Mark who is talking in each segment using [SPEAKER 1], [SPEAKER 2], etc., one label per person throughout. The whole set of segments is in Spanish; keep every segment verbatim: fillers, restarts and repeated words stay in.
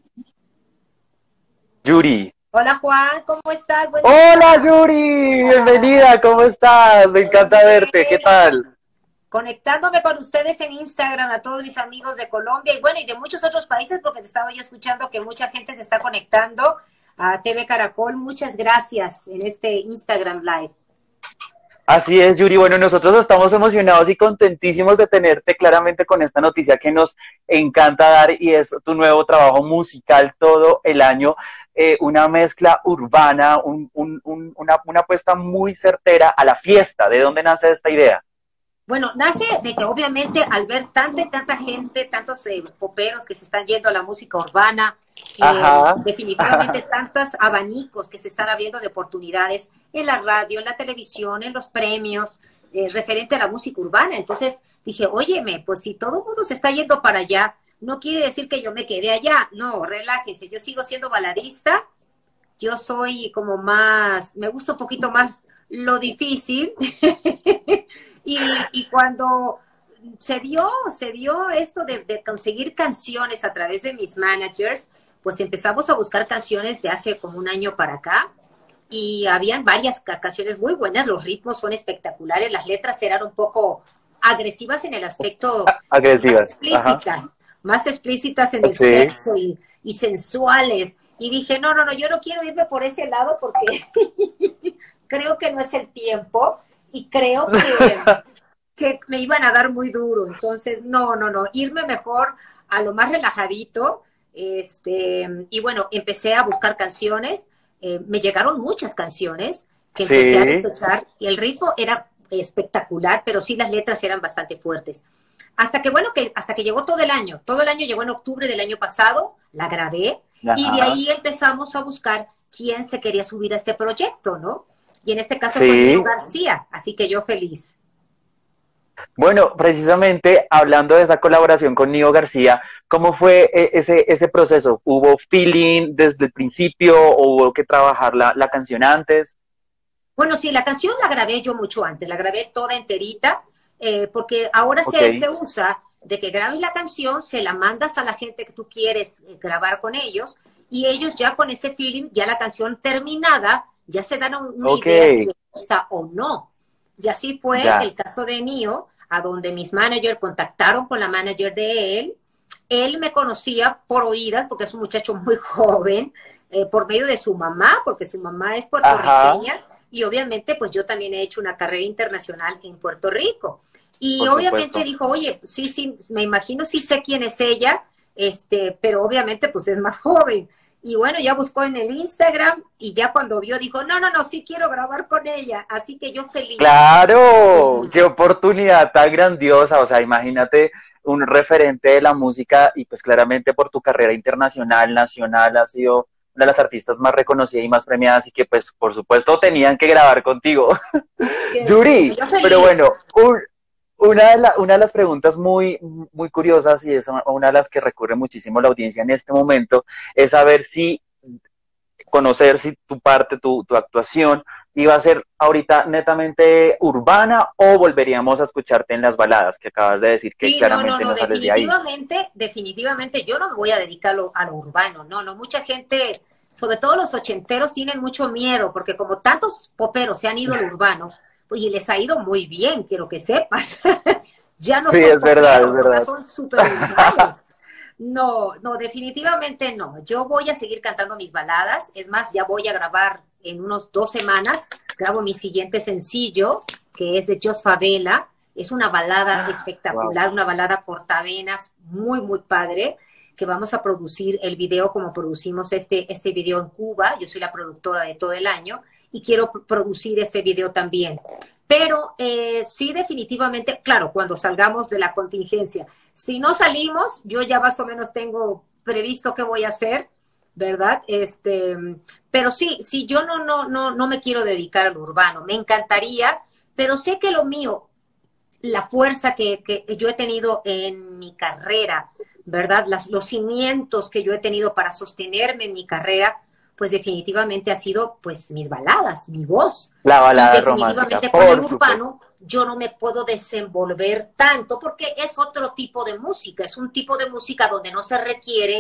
[SPEAKER 1] Yuri.
[SPEAKER 2] Hola Juan, ¿cómo estás? Buen
[SPEAKER 1] Hola
[SPEAKER 2] día.
[SPEAKER 1] Yuri, bienvenida, ¿cómo estás? Me
[SPEAKER 2] Muy
[SPEAKER 1] encanta verte, ¿qué
[SPEAKER 2] bien.
[SPEAKER 1] tal?
[SPEAKER 2] Conectándome con ustedes en Instagram, a todos mis amigos de Colombia y bueno, y de muchos otros países, porque te estaba yo escuchando que mucha gente se está conectando a T V Caracol. Muchas gracias en este Instagram Live.
[SPEAKER 1] Así es, Yuri. Bueno, nosotros estamos emocionados y contentísimos de tenerte claramente con esta noticia que nos encanta dar y es tu nuevo trabajo musical todo el año, eh, una mezcla urbana, un, un, un, una, una apuesta muy certera a la fiesta. ¿De dónde nace esta idea?
[SPEAKER 2] Bueno, nace de que obviamente al ver tanta y tanta gente, tantos eh, poperos que se están yendo a la música urbana, eh,
[SPEAKER 1] Ajá,
[SPEAKER 2] definitivamente tantos abanicos que se están abriendo de oportunidades en la radio, en la televisión, en los premios, eh, referente a la música urbana. Entonces dije, óyeme, pues si todo el mundo se está yendo para allá, no quiere decir que yo me quede allá. No, relájese, yo sigo siendo baladista, yo soy como más, me gusta un poquito más lo difícil. y, y cuando se dio, se dio esto de, de conseguir canciones a través de mis managers, pues empezamos a buscar canciones de hace como un año para acá y habían varias ca- canciones muy buenas, los ritmos son espectaculares, las letras eran un poco agresivas en el aspecto más
[SPEAKER 1] agresivas. Ajá,
[SPEAKER 2] explícitas, más explícitas en el
[SPEAKER 1] sí,
[SPEAKER 2] sexo y, y sensuales. Y dije, no, no, no, yo no quiero irme por ese lado porque creo que no es el tiempo y creo que, que me iban a dar muy duro. Entonces, no, no, no, irme mejor a lo más relajadito. Este, y bueno, empecé a buscar canciones. Eh, me llegaron muchas canciones que empecé a
[SPEAKER 1] sí,
[SPEAKER 2] escuchar y el ritmo era espectacular, pero sí las letras eran bastante fuertes. Hasta que, bueno, que hasta que llegó todo el año. Todo el año llegó en octubre del año pasado, la grabé y de
[SPEAKER 1] ajá,
[SPEAKER 2] ahí empezamos a buscar quién se quería subir a este proyecto, ¿no? Y en este caso fue Nio
[SPEAKER 1] sí.
[SPEAKER 2] García, así que yo feliz.
[SPEAKER 1] Bueno, precisamente hablando de esa colaboración con Nio García, ¿cómo fue eh, ese, ese proceso? ¿Hubo feeling desde el principio o hubo que trabajar la, la canción antes?
[SPEAKER 2] Bueno, sí, la canción la grabé yo mucho antes, la grabé toda enterita, eh, porque ahora
[SPEAKER 1] Ok,
[SPEAKER 2] se, se usa de que grabes la canción, se la mandas a la gente que tú quieres eh, grabar con ellos, y ellos ya con ese feeling, ya la canción terminada, ya se dan un- una
[SPEAKER 1] ok,
[SPEAKER 2] idea si les gusta o no. Y así fue
[SPEAKER 1] ya.
[SPEAKER 2] el caso de Nio, a donde mis managers contactaron con la manager de él. Él me conocía por oídas, porque es un muchacho muy joven, eh, por medio de su mamá, porque su mamá es
[SPEAKER 1] Ajá,
[SPEAKER 2] puertorriqueña, y obviamente pues yo también he hecho una carrera internacional en Puerto Rico. Y
[SPEAKER 1] por
[SPEAKER 2] obviamente
[SPEAKER 1] supuesto.
[SPEAKER 2] dijo, oye, sí, sí, me imagino, sí sé quién es ella, este, pero obviamente pues es más joven. Y bueno, ya buscó en el Instagram y ya cuando vio dijo, no, no, no, sí quiero grabar con ella. Así que yo feliz,
[SPEAKER 1] Claro,
[SPEAKER 2] feliz.
[SPEAKER 1] qué oportunidad tan grandiosa. O sea, imagínate un referente de la música y pues claramente por tu carrera internacional, nacional, has sido una de las artistas más reconocidas y más premiadas y que pues por supuesto tenían que grabar contigo.
[SPEAKER 2] Qué bueno,
[SPEAKER 1] Yuri,
[SPEAKER 2] yo
[SPEAKER 1] pero
[SPEAKER 2] feliz.
[SPEAKER 1] bueno, un- una, de la- una de las preguntas muy, muy curiosas y es una de las que recurre muchísimo la audiencia en este momento es saber si conocer si tu parte, tu, tu actuación iba a ser ahorita netamente urbana o volveríamos a escucharte en las baladas, que acabas de decir que
[SPEAKER 2] Sí, no, no,
[SPEAKER 1] claramente
[SPEAKER 2] no,
[SPEAKER 1] no sales de ahí.
[SPEAKER 2] definitivamente, definitivamente yo no me voy a dedicar a lo, a lo urbano, no, no, mucha gente, sobre todo los ochenteros, tienen mucho miedo, porque como tantos poperos se han ido al urbano, pues, y les ha ido muy bien, quiero que sepas, ya no
[SPEAKER 1] Sí,
[SPEAKER 2] son
[SPEAKER 1] es verdad, es
[SPEAKER 2] poperos, ahora
[SPEAKER 1] verdad.
[SPEAKER 2] son súper urbanos. No, no, definitivamente no. Yo voy a seguir cantando mis baladas. Es más, ya voy a grabar en unos dos semanas. Grabo mi siguiente sencillo, que es de Jos Favela. Es una balada
[SPEAKER 1] Wow.
[SPEAKER 2] espectacular, una balada cortavenas, muy, muy padre, que vamos a producir el video como producimos este, este video en Cuba. Yo soy la productora de todo el año y quiero pr- producir este video también. Pero eh, sí, definitivamente, claro, cuando salgamos de la contingencia. Si no salimos, yo ya más o menos tengo previsto qué voy a hacer, ¿verdad? Este, pero sí, sí, yo no, no, no, no me quiero dedicar al urbano. Me encantaría, pero sé que lo mío, la fuerza que, que yo he tenido en mi carrera, ¿verdad? Las, los cimientos que yo he tenido para sostenerme en mi carrera, pues definitivamente ha sido pues mis baladas, mi voz.
[SPEAKER 1] La
[SPEAKER 2] Y
[SPEAKER 1] balada romántica,
[SPEAKER 2] definitivamente con el
[SPEAKER 1] por supuesto.
[SPEAKER 2] urbano yo no me puedo desenvolver tanto porque es otro tipo de música, es un tipo de música donde no se requieren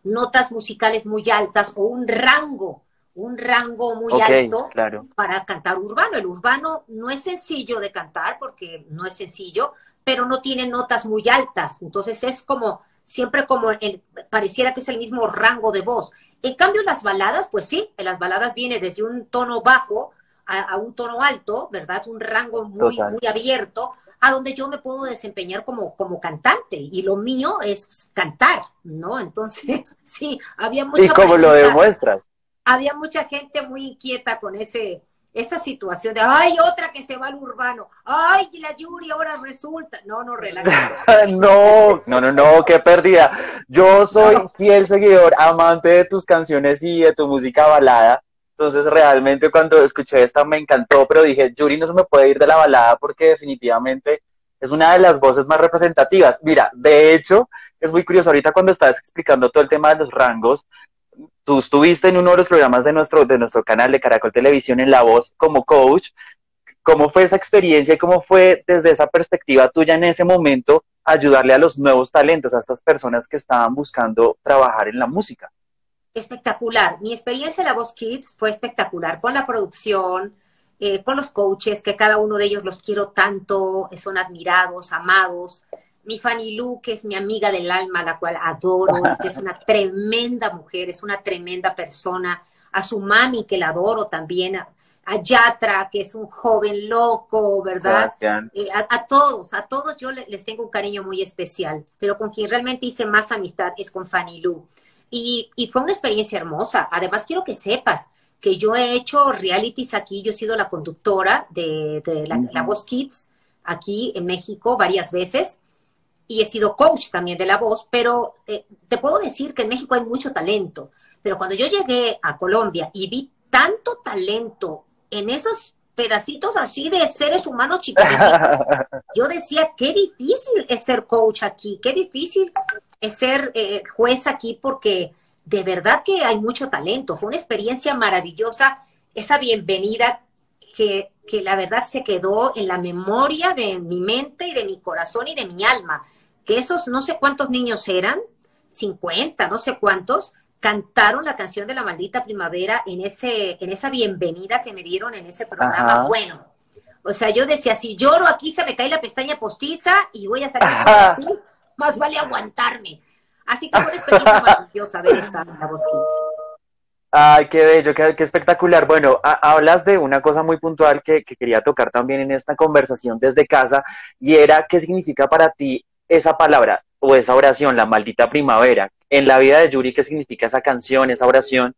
[SPEAKER 2] notas musicales muy altas o un rango, un rango muy
[SPEAKER 1] Okay,
[SPEAKER 2] alto
[SPEAKER 1] claro.
[SPEAKER 2] para cantar urbano. El urbano no es sencillo de cantar porque no es sencillo, pero no tiene notas muy altas. Entonces es como, siempre como, el, pareciera que es el mismo rango de voz. En cambio, las baladas, pues sí, en las baladas viene desde un tono bajo a, a un tono alto, ¿verdad? Un rango muy,
[SPEAKER 1] Total.
[SPEAKER 2] muy abierto, a donde yo me puedo desempeñar como, como cantante. Y lo mío es cantar, ¿no? Entonces, sí, había
[SPEAKER 1] ¿Y
[SPEAKER 2] mucha
[SPEAKER 1] cómo lo
[SPEAKER 2] pregunta,
[SPEAKER 1] demuestras?
[SPEAKER 2] había mucha gente muy inquieta con ese, esta situación de, ay, otra que se va al urbano, ay, la Yuri ahora resulta. No, no, relájese.
[SPEAKER 1] No, no, no, no, qué pérdida. Yo soy
[SPEAKER 2] No,
[SPEAKER 1] fiel seguidor, amante de tus canciones y de tu música balada. Entonces, realmente cuando escuché esta me encantó, pero dije, Yuri no se me puede ir de la balada porque definitivamente es una de las voces más representativas. Mira, de hecho, es muy curioso, ahorita cuando estabas explicando todo el tema de los rangos, tú estuviste en uno de los programas de nuestro, de nuestro canal de Caracol Televisión en La Voz como coach. ¿Cómo fue esa experiencia y cómo fue desde esa perspectiva tuya en ese momento ayudarle a los nuevos talentos, a estas personas que estaban buscando trabajar en la música?
[SPEAKER 2] espectacular. Mi experiencia en La Voz Kids fue espectacular, con la producción, eh, con los coaches, que cada uno de ellos los quiero tanto, son admirados, amados. Mi Fanny Lu, que es mi amiga del alma, la cual adoro y que es una tremenda mujer, es una tremenda persona. A su mami, que la adoro también. A, a Yatra, que es un joven loco, ¿verdad?
[SPEAKER 1] Sebastián.
[SPEAKER 2] Eh, a, a, todos, a todos yo les tengo un cariño muy especial, pero con quien realmente hice más amistad es con Fanny Lu. Y, y fue una experiencia hermosa. Además, quiero que sepas que yo he hecho realities aquí, yo he sido la conductora de, de la, la
[SPEAKER 1] Uh-huh.
[SPEAKER 2] Voz Kids aquí en México varias veces y he sido coach también de La Voz, pero eh, te puedo decir que en México hay mucho talento. Pero cuando yo llegué a Colombia y vi tanto talento en esos pedacitos así de seres humanos chiquititos, yo decía, qué difícil es ser coach aquí, qué difícil es ser eh, juez aquí, porque de verdad que hay mucho talento. Fue una experiencia maravillosa, esa bienvenida que, que la verdad se quedó en la memoria de mi mente y de mi corazón y de mi alma. Que esos no sé cuántos niños eran, cincuenta, no sé cuántos, cantaron la canción de La Maldita Primavera en, ese, en esa bienvenida que me dieron en ese programa.
[SPEAKER 1] Ajá.
[SPEAKER 2] Bueno, o sea, yo decía, si lloro aquí se me cae la pestaña postiza y voy a salir muy así, más vale aguantarme. Así que fue una experiencia maravillosa ver esta en La Voz Kids.
[SPEAKER 1] Ay, qué bello, qué, qué espectacular. Bueno, a- hablas de una cosa muy puntual que, que quería tocar también en esta conversación desde casa, y era qué significa para ti esa palabra o esa oración, la maldita primavera. En la vida de Yuri, ¿qué significa esa canción, esa oración?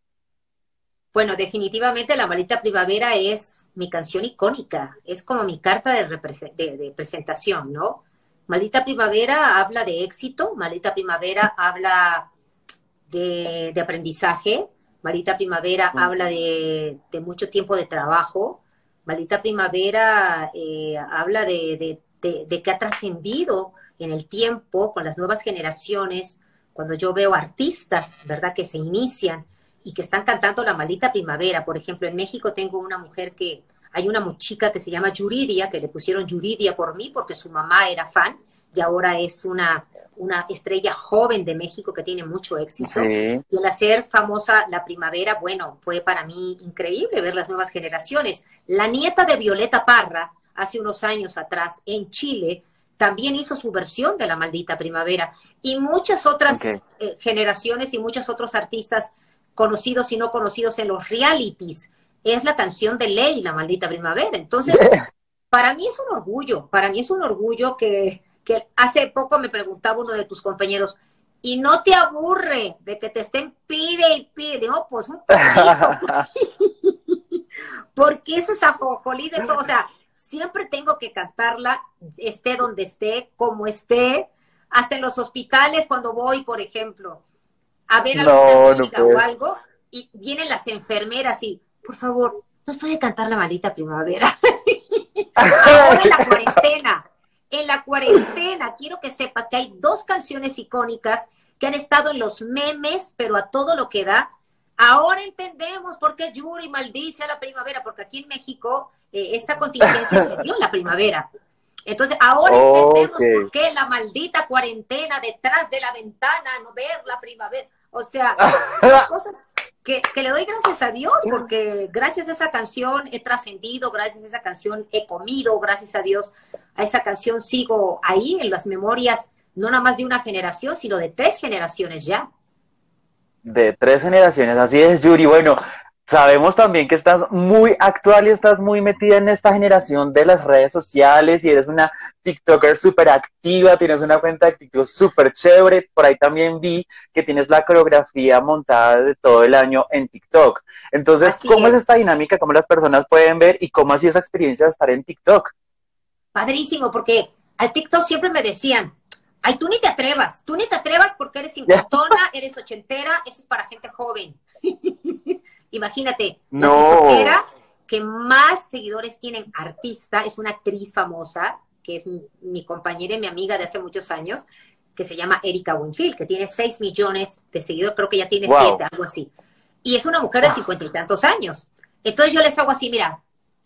[SPEAKER 2] Bueno, definitivamente La Maldita Primavera es mi canción icónica, es como mi carta de, represe- de, de presentación, ¿no? Maldita Primavera habla de éxito, Maldita Primavera habla de, de aprendizaje, Maldita Primavera habla de, de mucho tiempo de trabajo, Maldita Primavera eh, habla de, de, de, de que ha trascendido en el tiempo con las nuevas generaciones, cuando yo veo artistas, ¿verdad?, que se inician y que están cantando La Maldita Primavera. Por ejemplo, en México tengo una mujer que, hay una chica que se llama Yuridia, que le pusieron Yuridia por mí porque su mamá era fan y ahora es una, una estrella joven de México que tiene mucho éxito.
[SPEAKER 1] Sí.
[SPEAKER 2] Y al hacer famosa La Primavera, bueno, fue para mí increíble ver las nuevas generaciones. La nieta de Violeta Parra, hace unos años atrás, en Chile, también hizo su versión de La Maldita Primavera. Y muchas otras
[SPEAKER 1] Okay.
[SPEAKER 2] eh, generaciones y muchos otros artistas conocidos y no conocidos en los realities. Es la canción de ley, La Maldita Primavera. Entonces, para mí es un orgullo, para mí es un orgullo que, que hace poco me preguntaba uno de tus compañeros, ¿y no te aburre de que te estén pide y pide? Digo, pues un poquito, porque eso es ajonjolí de todo. O sea, siempre tengo que cantarla, esté donde esté, como esté, hasta en los hospitales cuando voy, por ejemplo, a ver alguna
[SPEAKER 1] No, no
[SPEAKER 2] amiga o
[SPEAKER 1] puedes.
[SPEAKER 2] algo, y vienen las enfermeras y, por favor, ¿nos puede cantar La Maldita Primavera? Ahora en la cuarentena, en la cuarentena, quiero que sepas que hay dos canciones icónicas que han estado en los memes, pero a todo lo que da. Ahora entendemos por qué Yuri maldice a la primavera, porque aquí en México eh, esta contingencia se dio en la primavera. Entonces, ahora entendemos
[SPEAKER 1] Okay.
[SPEAKER 2] por qué la maldita cuarentena detrás de la ventana, no ver la primavera. O sea, son cosas que, que le doy gracias a Dios, porque gracias a esa canción he trascendido, gracias a esa canción he comido, gracias a Dios a esa canción sigo ahí en las memorias, no nada más de una generación, sino de tres generaciones ya.
[SPEAKER 1] De tres generaciones, así es, Yuri. Bueno, sabemos también que estás muy actual y estás muy metida en esta generación de las redes sociales y eres una TikToker súper activa, tienes una cuenta de TikTok súper chévere. Por ahí también vi que tienes la coreografía montada de todo el año en TikTok. Entonces,
[SPEAKER 2] Así
[SPEAKER 1] ¿cómo es
[SPEAKER 2] es.
[SPEAKER 1] esta dinámica? ¿Cómo las personas pueden ver y cómo ha sido esa experiencia de estar en TikTok?
[SPEAKER 2] Padrísimo, porque al TikTok siempre me decían, ay, tú ni te atrevas, tú ni te atrevas porque eres cincuentona, eres ochentera, eso es para gente joven. Imagínate, la
[SPEAKER 1] No.
[SPEAKER 2] tiktokera que más seguidores tienen artista es una actriz famosa, que es mi, mi compañera y mi amiga de hace muchos años, que se llama Erika Winfield, que tiene seis millones de seguidores, creo que ya tiene
[SPEAKER 1] Wow.
[SPEAKER 2] siete, algo así. Y es una mujer de cincuenta y tantos años. Entonces yo les hago así, mira,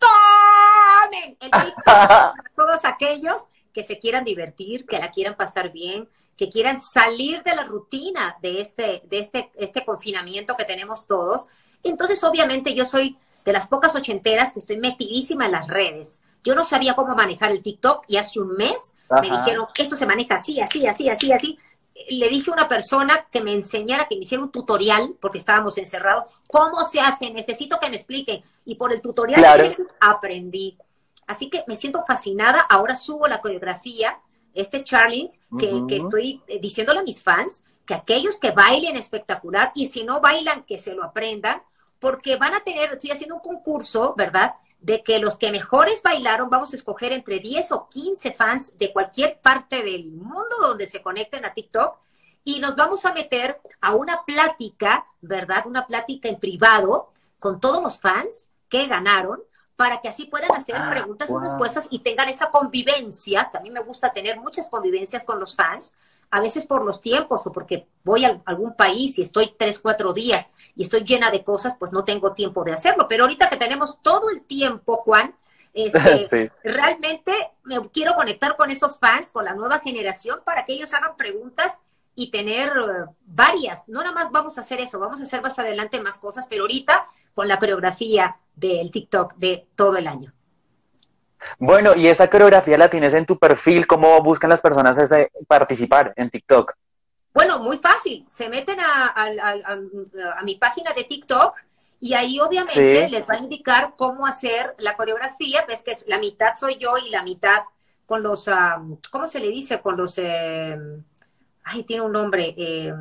[SPEAKER 2] tomen el TikTok para todos aquellos que se quieran divertir, que la quieran pasar bien, que quieran salir de la rutina de este, de este, este confinamiento que tenemos todos. Entonces, obviamente, yo soy de las pocas ochenteras que estoy metidísima en las redes. Yo no sabía cómo manejar el TikTok y hace un mes me
[SPEAKER 1] Ajá.
[SPEAKER 2] dijeron, esto se maneja así, así, así, así, así. Le dije a una persona que me enseñara, que me hiciera un tutorial, porque estábamos encerrados, cómo se hace, necesito que me expliquen. Y por el tutorial
[SPEAKER 1] Claro.
[SPEAKER 2] que aprendí. Así que me siento fascinada. Ahora subo la coreografía, este challenge, que,
[SPEAKER 1] Uh-huh.
[SPEAKER 2] que estoy eh, diciéndole a mis fans, que aquellos que bailen espectacular, y si no bailan, que se lo aprendan, porque van a tener, estoy haciendo un concurso, ¿verdad?, de que los que mejores bailaron, vamos a escoger entre diez o quince fans de cualquier parte del mundo donde se conecten a TikTok, y nos vamos a meter a una plática, ¿verdad?, una plática en privado con todos los fans que ganaron, para que así puedan hacer preguntas y
[SPEAKER 1] Wow.
[SPEAKER 2] respuestas y tengan esa convivencia, que a mí me gusta tener muchas convivencias con los fans, a veces por los tiempos o porque voy a algún país y estoy tres, cuatro días y estoy llena de cosas, pues no tengo tiempo de hacerlo. Pero ahorita que tenemos todo el tiempo, Juan, este,
[SPEAKER 1] Sí.
[SPEAKER 2] realmente me quiero conectar con esos fans, con la nueva generación, para que ellos hagan preguntas y tener uh, varias. No nada más vamos a hacer eso, vamos a hacer más adelante más cosas, pero ahorita con la coreografía del TikTok de todo el año.
[SPEAKER 1] Bueno, y esa coreografía la tienes en tu perfil, ¿cómo buscan las personas ese, participar en TikTok?
[SPEAKER 2] Bueno, muy fácil. Se meten a, a, a, a mi página de TikTok y ahí obviamente
[SPEAKER 1] Sí.
[SPEAKER 2] les va a indicar cómo hacer la coreografía. Ves que la mitad soy yo y la mitad con los, um, ¿cómo se le dice? Con los, eh, ay, tiene un nombre. Eh,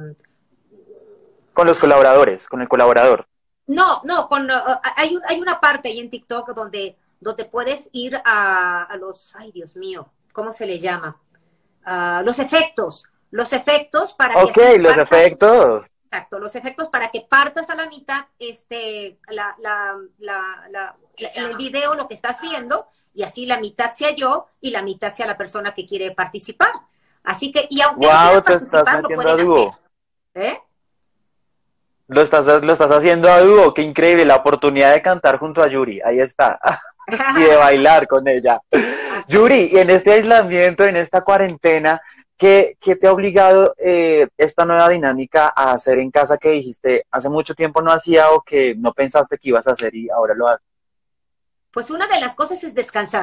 [SPEAKER 1] Con los colaboradores, con el colaborador.
[SPEAKER 2] no, no, con, uh, hay, un, hay una parte ahí en TikTok donde, donde puedes ir a, a los, ay, Dios mío, ¿cómo se le llama? Uh, los efectos. Los efectos para
[SPEAKER 1] Ok,
[SPEAKER 2] que así
[SPEAKER 1] los
[SPEAKER 2] partas,
[SPEAKER 1] efectos.
[SPEAKER 2] exacto, los efectos para que partas a la mitad este, la, la, la, la, la, el video, lo que estás viendo, y así la mitad sea yo y la mitad sea la persona que quiere participar. Así que, y aunque no
[SPEAKER 1] Wow,
[SPEAKER 2] quieran
[SPEAKER 1] te estás
[SPEAKER 2] participar, lo
[SPEAKER 1] metiendo a
[SPEAKER 2] pueden
[SPEAKER 1] dúo.
[SPEAKER 2] hacer. ¿Eh?
[SPEAKER 1] Lo estás, lo estás haciendo a dúo, qué increíble, la oportunidad de cantar junto a Yuri, ahí está. Y de bailar con ella.
[SPEAKER 2] Así
[SPEAKER 1] Yuri,
[SPEAKER 2] es.
[SPEAKER 1] y en este aislamiento, en esta cuarentena, ¿qué, qué te ha obligado eh, esta nueva dinámica a hacer en casa que dijiste hace mucho tiempo no hacía o que no pensaste que ibas a hacer y ahora lo haces?
[SPEAKER 2] Pues una de las cosas es descansar.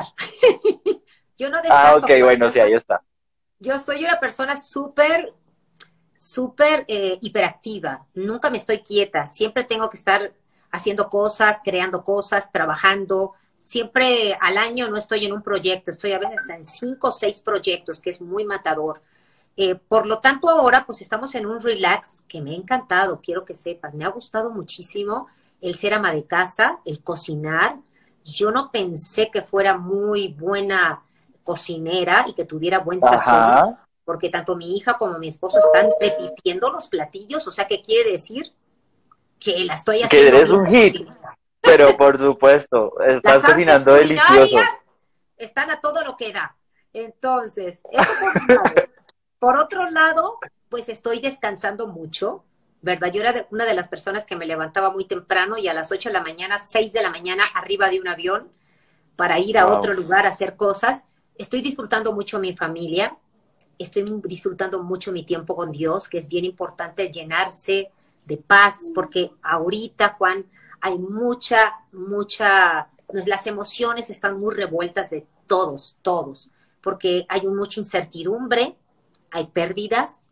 [SPEAKER 2] Yo no
[SPEAKER 1] Ah,
[SPEAKER 2] descanso,
[SPEAKER 1] ok,
[SPEAKER 2] Juan.
[SPEAKER 1] bueno,
[SPEAKER 2] Yo
[SPEAKER 1] sí, ahí
[SPEAKER 2] soy,
[SPEAKER 1] está.
[SPEAKER 2] yo soy una persona súper, súper eh, hiperactiva. Nunca me estoy quieta. Siempre tengo que estar haciendo cosas, creando cosas, trabajando. Siempre al año no estoy en un proyecto. Estoy a veces en cinco o seis proyectos, que es muy matador. Eh, por lo tanto, ahora pues estamos en un relax que me ha encantado, quiero que sepas. Me ha gustado muchísimo el ser ama de casa, el cocinar. Yo no pensé que fuera muy buena cocinera y que tuviera buen sazón,
[SPEAKER 1] Ajá,
[SPEAKER 2] porque tanto mi hija como mi esposo están repitiendo los platillos, o sea, ¿qué quiere decir? Que la estoy
[SPEAKER 1] que
[SPEAKER 2] haciendo
[SPEAKER 1] eres
[SPEAKER 2] bien
[SPEAKER 1] un
[SPEAKER 2] de
[SPEAKER 1] hit,
[SPEAKER 2] cocinera.
[SPEAKER 1] pero por supuesto,
[SPEAKER 2] Las
[SPEAKER 1] estás
[SPEAKER 2] artes
[SPEAKER 1] cocinando delicioso.
[SPEAKER 2] culinarias están a todo lo que da. Entonces, eso por un lado. Por otro lado, pues estoy descansando mucho, ¿verdad? Yo era de, una de las personas que me levantaba muy temprano y a las ocho de la mañana, seis de la mañana, arriba de un avión para ir a otro
[SPEAKER 1] Wow.
[SPEAKER 2] lugar a hacer cosas. Estoy disfrutando mucho mi familia. estoy disfrutando mucho mi tiempo con Dios, que es bien importante llenarse de paz, porque ahorita, Juan, hay mucha, mucha, pues, las emociones están muy revueltas de todos, todos, porque hay mucha incertidumbre, hay pérdidas,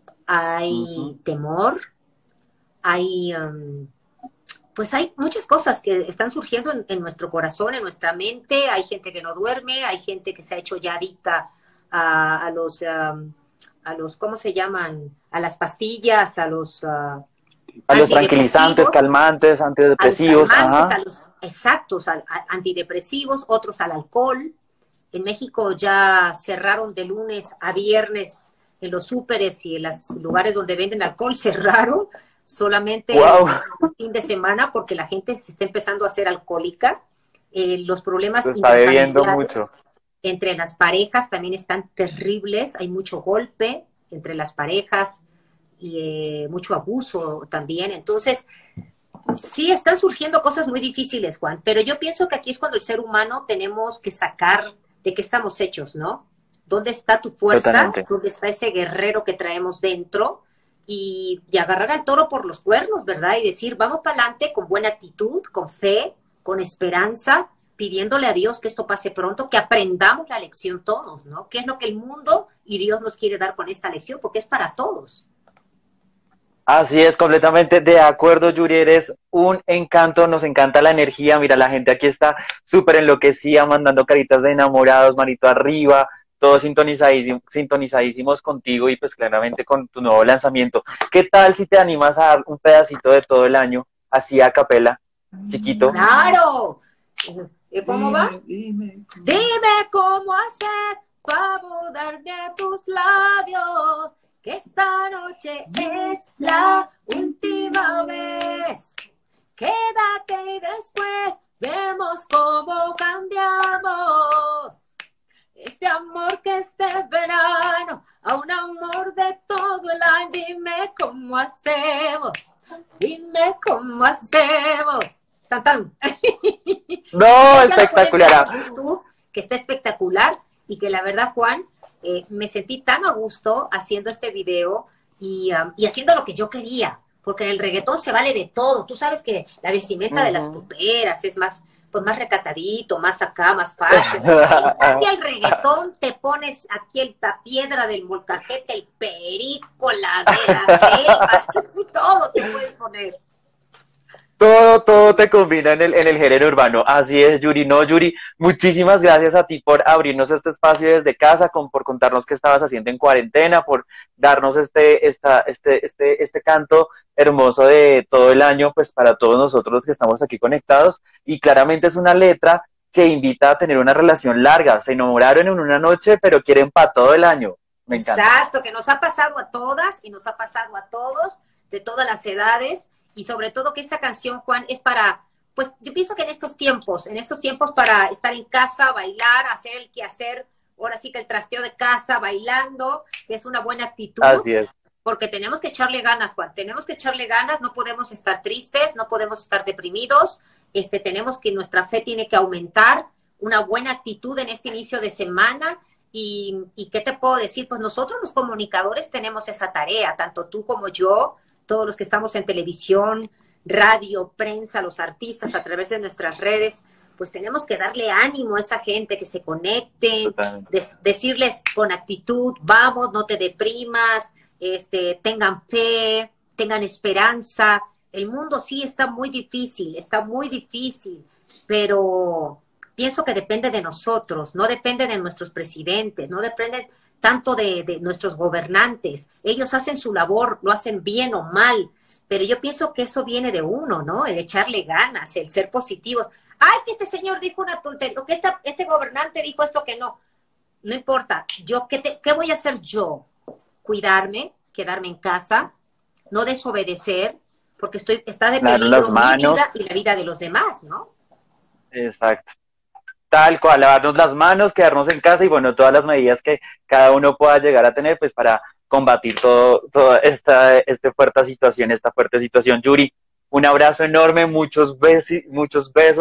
[SPEAKER 2] hay
[SPEAKER 1] Ujú.
[SPEAKER 2] temor, hay, um, pues hay muchas cosas que están surgiendo en, en, nuestro corazón, en nuestra mente, hay gente que no duerme, hay gente que se ha hecho ya adicta a, a los, um, a los, ¿cómo se llaman? A las pastillas, a los uh,
[SPEAKER 1] A los tranquilizantes,
[SPEAKER 2] antidepresivos,
[SPEAKER 1] calmantes,
[SPEAKER 2] a los
[SPEAKER 1] antidepresivos,
[SPEAKER 2] calmantes,
[SPEAKER 1] ajá.
[SPEAKER 2] a los exactos, a, a antidepresivos, otros al alcohol. En México ya cerraron de lunes a viernes en los súperes y en los lugares donde venden alcohol, cerraron solamente el
[SPEAKER 1] Wow,
[SPEAKER 2] fin de semana porque la gente se está empezando a hacer alcohólica. Eh, los
[SPEAKER 1] se
[SPEAKER 2] problemas
[SPEAKER 1] está bebiendo
[SPEAKER 2] interfamiliares
[SPEAKER 1] mucho.
[SPEAKER 2] entre las parejas también están terribles, hay mucho golpe entre las parejas y eh, mucho abuso también. Entonces, sí están surgiendo cosas muy difíciles, Juan, pero yo pienso que aquí es cuando el ser humano tenemos que sacar de qué estamos hechos, ¿no? ¿Dónde está tu fuerza?
[SPEAKER 1] Totalmente.
[SPEAKER 2] ¿Dónde está ese guerrero que traemos dentro? Y, y agarrar al toro por los cuernos, ¿verdad? Y decir, vamos para adelante con buena actitud, con fe, con esperanza, pidiéndole a Dios que esto pase pronto, que aprendamos la lección todos, ¿no? ¿Qué es lo que el mundo y Dios nos quiere dar con esta lección? Porque es para todos.
[SPEAKER 1] Así es, completamente de acuerdo, Yuri, eres un encanto, nos encanta la energía, mira, la gente aquí está súper enloquecida, mandando caritas de enamorados, manito arriba, todos sintonizadísimos, sintonizadísimos contigo y pues claramente con tu nuevo lanzamiento. ¿Qué tal si te animas a dar un pedacito de todo el año, así a capela, chiquito?
[SPEAKER 2] ¡Claro! ¿Y cómo va? Dime, dime cómo hacer para mudarme a tus labios, que esta noche es la última vez. Quédate y después vemos cómo cambiamos este amor que este verano a un amor de todo el año. Dime cómo hacemos, dime cómo hacemos. Tan, tan.
[SPEAKER 1] No, espectacular.
[SPEAKER 2] YouTube, que está espectacular y que la verdad, Juan, eh, me sentí tan a gusto haciendo este video y, um, y haciendo lo que yo quería, porque en el reggaetón se vale de todo. Tú sabes que la vestimenta uh-huh. de las poperas es más, pues más recatadito, más acá, más fashion. Y el reggaetón te pones aquí el, la piedra del molcajete, el perico, la vera, todo te puedes poner.
[SPEAKER 1] Todo, todo te combina en el, en el género urbano. Así es, Yuri. No, Yuri, muchísimas gracias a ti por abrirnos este espacio desde casa, con, por contarnos qué estabas haciendo en cuarentena, por darnos este, esta, este, este, este canto hermoso de todo el año, pues para todos nosotros los que estamos aquí conectados. Y claramente es una letra que invita a tener una relación larga. Se enamoraron en una noche, pero quieren para todo el año. Me encanta.
[SPEAKER 2] Exacto, que nos ha pasado a todas y nos ha pasado a todos, de todas las edades. Y sobre todo que esta canción, Juan, es para, pues yo pienso que en estos tiempos, en estos tiempos para estar en casa, bailar, hacer el quehacer, ahora sí que el trasteo de casa, bailando, que es una buena actitud.
[SPEAKER 1] Así es.
[SPEAKER 2] Porque tenemos que echarle ganas, Juan, tenemos que echarle ganas, no podemos estar tristes, no podemos estar deprimidos, este, tenemos que, nuestra fe tiene que aumentar, una buena actitud en este inicio de semana. Y, y ¿qué te puedo decir? Pues nosotros los comunicadores tenemos esa tarea, tanto tú como yo, todos los que estamos en televisión, radio, prensa, los artistas a través de nuestras redes, pues tenemos que darle ánimo a esa gente, que se conecten, de, decirles con actitud, vamos, no te deprimas, este, tengan fe, tengan esperanza. El mundo sí está muy difícil, está muy difícil, pero pienso que depende de nosotros, no depende de nuestros presidentes, no depende tanto de, de nuestros gobernantes. Ellos hacen su labor, lo hacen bien o mal, pero yo pienso que eso viene de uno, ¿no? El echarle ganas, el ser positivos. Ay, que este señor dijo una tontería, que esta, este gobernante dijo esto que no. No importa, yo ¿qué, te, ¿qué voy a hacer yo? Cuidarme, quedarme en casa, no desobedecer, porque estoy, está de peligro mi vida y la vida de los demás, ¿no?
[SPEAKER 1] Exacto. Tal cual, lavarnos las manos, quedarnos en casa y bueno, todas las medidas que cada uno pueda llegar a tener pues para combatir todo, toda esta, esta fuerte situación, esta fuerte situación. Yuri, un abrazo enorme, muchos besos, muchos besos,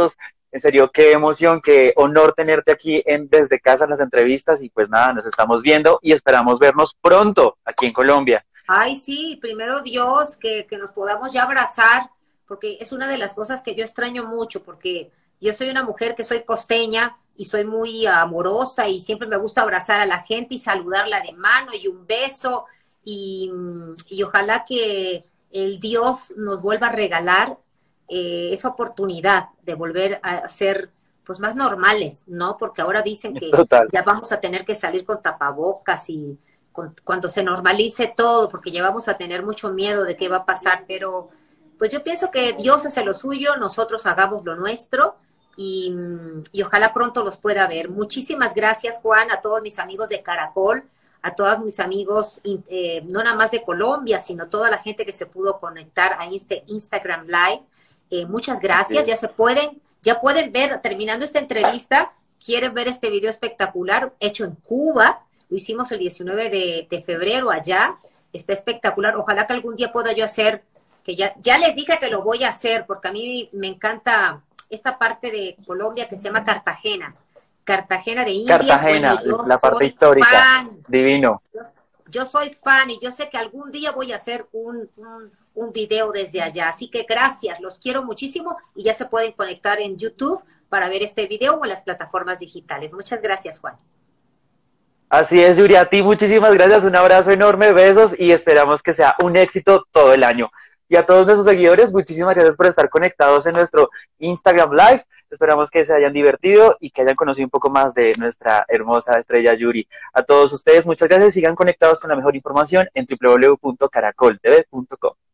[SPEAKER 1] En serio, qué emoción, qué honor tenerte aquí en Desde Casa en las entrevistas y pues nada, nos estamos viendo y esperamos vernos pronto aquí en Colombia.
[SPEAKER 2] Ay, sí, primero Dios, que, que nos podamos ya abrazar, porque es una de las cosas que yo extraño mucho, porque yo soy una mujer que soy costeña y soy muy amorosa y siempre me gusta abrazar a la gente y saludarla de mano y un beso y, y ojalá que el Dios nos vuelva a regalar eh, esa oportunidad de volver a ser pues más normales, ¿no? Porque ahora dicen que
[SPEAKER 1] Total.
[SPEAKER 2] ya vamos a tener que salir con tapabocas y con, cuando se normalice todo, porque ya vamos a tener mucho miedo de qué va a pasar, pero pues yo pienso que Dios hace lo suyo, nosotros hagamos lo nuestro y, y ojalá pronto los pueda ver. Muchísimas gracias, Juan, a todos mis amigos de Caracol, a todos mis amigos, eh, no nada más de Colombia, sino toda la gente que se pudo conectar a este Instagram Live. Eh, muchas gracias, ya se pueden, ya pueden ver, terminando esta entrevista, quieren ver este video espectacular hecho en Cuba, lo hicimos el diecinueve de, de febrero allá, está espectacular, ojalá que algún día pueda yo hacer, que ya, ya les dije que lo voy a hacer, porque a mí me encanta esta parte de Colombia que se llama Cartagena, Cartagena de Indias.
[SPEAKER 1] Cartagena,
[SPEAKER 2] Bueno,
[SPEAKER 1] es la parte histórica,
[SPEAKER 2] fan.
[SPEAKER 1] divino.
[SPEAKER 2] Yo, yo soy fan y yo sé que algún día voy a hacer un, un, un video desde allá, así que gracias, los quiero muchísimo y ya se pueden conectar en YouTube para ver este video o en las plataformas digitales. Muchas gracias, Juan.
[SPEAKER 1] Así es, Yuri, a ti muchísimas gracias, un abrazo enorme, besos y esperamos que sea un éxito todo el año. Y a todos nuestros seguidores, muchísimas gracias por estar conectados en nuestro Instagram Live. Esperamos que se hayan divertido y que hayan conocido un poco más de nuestra hermosa estrella Yuri. A todos ustedes, muchas gracias. Sigan conectados con la mejor información en w w w punto caracol t v punto com.